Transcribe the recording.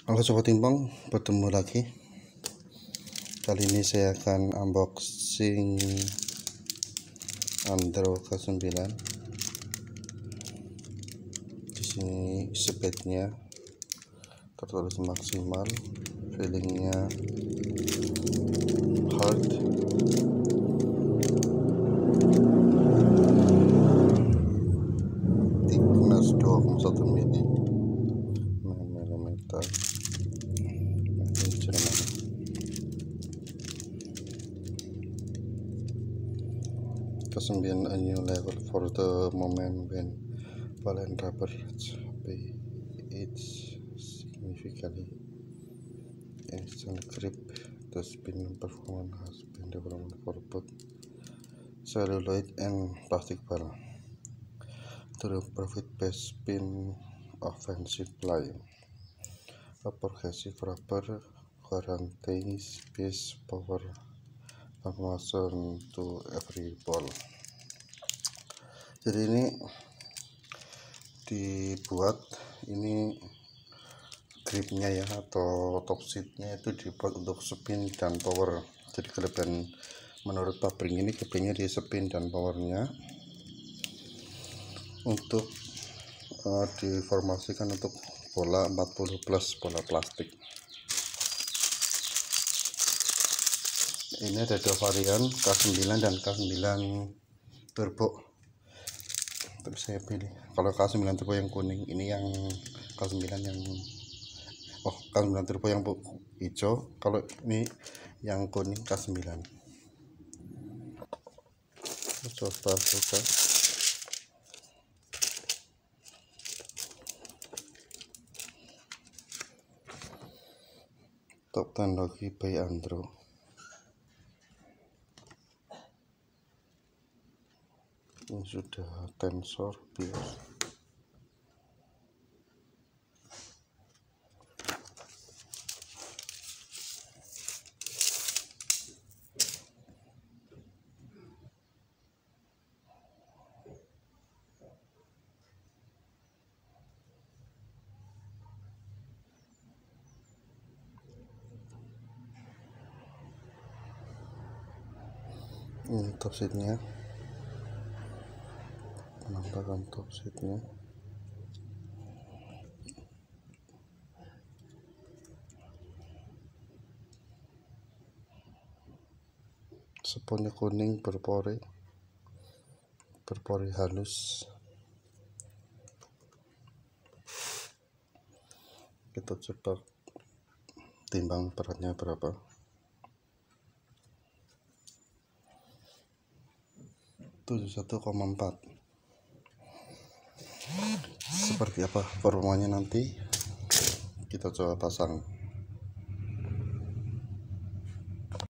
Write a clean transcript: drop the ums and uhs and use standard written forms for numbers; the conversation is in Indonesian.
Halo Sobat Timbang, bertemu lagi. Kali ini saya akan unboxing Andro K9. Di sini speknya tertulis maksimal, feelingnya hard, thickness 2,1 mm. K9 a new level for the moment when ball and rubber pay its significantly extend grip. The spin performance has been developed for both celluloid and plastic ball to provide best spin offensive play. A progressive rubber guarantees best power transmission to every ball. Jadi ini dibuat, ini gripnya ya, atau top seatnya itu dibuat untuk spin dan power. Jadi kelebihan menurut pabrik ini, kelebihannya di spin dan powernya untuk diformasikan untuk bola 40 plus bola plastik. Ini ada dua varian, K9 dan K9 Turbo. Terus saya pilih, kalau K9 Turbo yang kuning, ini yang K9 yang K9 Turbo yang hijau, kalau ini yang kuning K9. Coba buka. Top teknologi by Andro. Ini sudah tensor BIOS. Ini top seatnya, penampakan top seatnya. Sponnya kuning berpori halus. Kita coba timbang beratnya berapa. Tujuh 1,4. Seperti apa performanya nanti kita coba pasang.